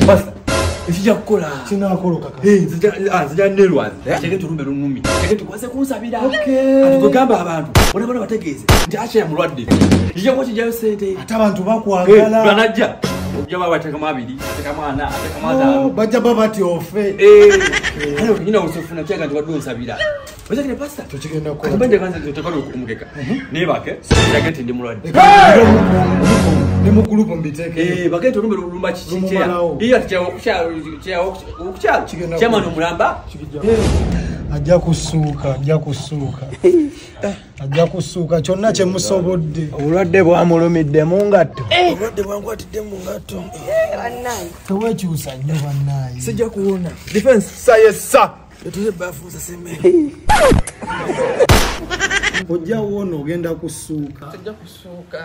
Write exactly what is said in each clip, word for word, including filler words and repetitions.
Basta. Ekijja kukola. Kinakola kaka. Eh, zija ah zija nerwazi. Cheke tulumbe lunumi. Cheke tukwaze kunsabira. Okay. Atugamba abantu. Bona bona bategeeze. Nti acha ya mulwadde. Kijja ko kijja sente. Ate abantu bakwagala. Banajja. Ojaba bateka mabiri, ateka mwana, ateka mwana. Oh, bajja babati ofe. Eh. Hano kina usofuna kyanga twaddu nsabira. Oza kile pasta. Tukigenda ko. Atubanje kanza tutakalo okumugeka. Nebake. Yagete ndi mulwadde. Ne mu group mbiteke. Eh, bagete tulumbe lulumba chichichea. Iyo atya okucha okucha okucha. Chama no mulamba. Ajja kusuuka, ajja kusuuka. Ajja kusuuka kyonna kye musobodde. Obulwadde bwamulumidde mu ngatto. Obulwadde bwangwatidde mu ngatto. Bannayi. Tewekyusa nnyo bannayi. Sijja kuwona. Defense. Sayesa. Tuze bafu za seme. Ojja wona ogenda kusuuka. Sijja kusuuka.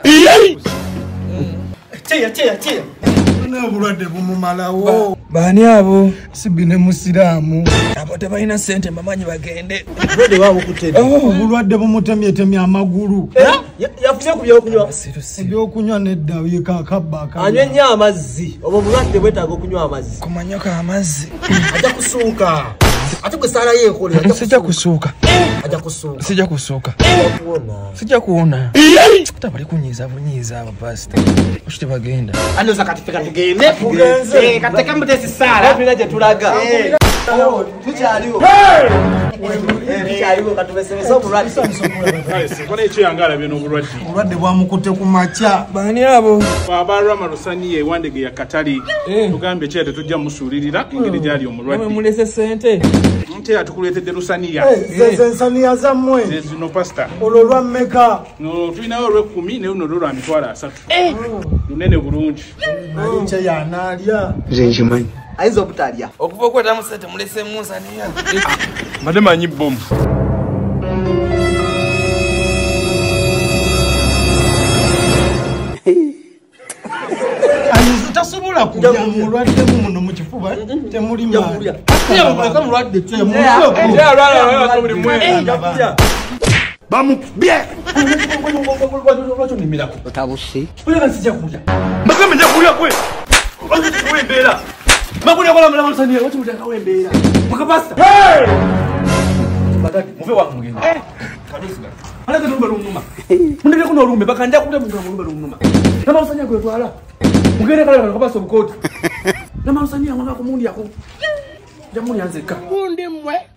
Cheya cheya cheya. Na obulwadde bumumalawo. Bani abo? Sibine musiramu. Abo tebalina sente mamanyi bagende. Obulwadde bwabo kutedde. Obulwadde bumutemye temye amagulu. Yafunye ku byokunywa. Ebyokunywa nedda yeka akabba. Anywe nnyo amazzi. Obwo obulwadde bwetaaga okunywa amazzi. Kumanya ka amazzi. Ajja kusuuka. Ate gwe sala yeekole. Sijja kusuuka. Ajja kusuuka. Sijja kusuuka. Kuwona. Sijja kuwona. Tabali kunyiza bunyiza aba pastor. Oshite bagenda. Ano sakatifika tugende. Eh kateka mutesi sala. Bina je tulaga. Eh. Oh, tuchaliwo. Eh, tuchaliwo katubesebesa obulwadde. Sikona ekyo yangala bino obulwadde. Obulwadde bwamukutte ku macha. Bani abo? Babalwa marusani ye wandege ya katali. Tugambe kyete tujja musuulirira engeri gyali omulwadde. Mulese sente. Nte atukuletedde lusaniya. Zeze nsaniya zammwe. Zezino pastor. Olwo lwa mmeka. No tulinayo olw'ekkumi ne luno lwa mitwalo asatu. Lunene bulungi. Nali kye yanaalya. Nze nkimanyi. Ayinza obutalya. Okuva okwetamu sente mulese munsaniya. Mbadde manyi bomu. Tasobola kulya mulwadde muno mu kifuba temuli maali. Ate muleka mulwadde temuli. Bamu bye. Otabusi. Uleka sijja kulya. Mbagamba nja kulya kwe. Watu kuwembera. Makulia kwa mlama lusaniya watu mutaka wembera. Mukapasta. Badaki muve wa mugenda. Eh. Kadusiga. Ala ke lumba lumuma. Mundeke kuno lumbe bakanja kuta mungu lumba lumuma. Nama lusaniya kwe twala. Mugere kala kapasta bukoti. Nama lusaniya mwanga kumundi yako. Jamuni anzeka. Kundi mwe.